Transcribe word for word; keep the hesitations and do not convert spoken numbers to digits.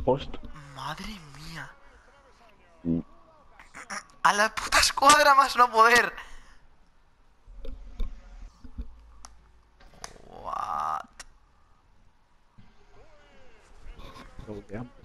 Post. Madre mía. Mm. A la puta escuadra más no poder. What? Lo bugueamos.